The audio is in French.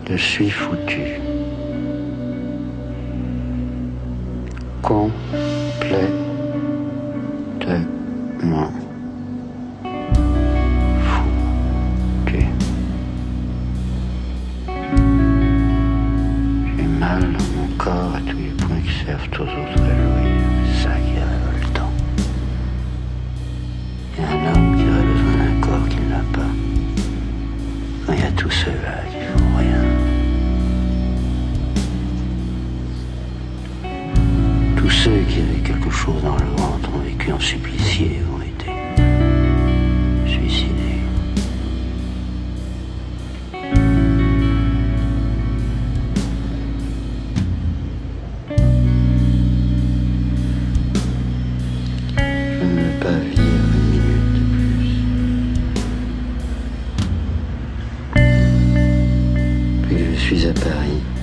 Je suis foutu. Complètement foutu. J'ai mal dans mon corps à tous les points qui servent aux autres à jouir. C'est ça qui est révoltant. Il y a un homme qui aurait besoin d'un corps qu'il n'a pas. Quand il y a tous ceux-là qui font rien. Tous ceux qui avaient quelque chose dans le ventre ont vécu en supplicié, ont été suicidés. Je ne veux pas vivre une minute de plus. Puis je suis à Paris.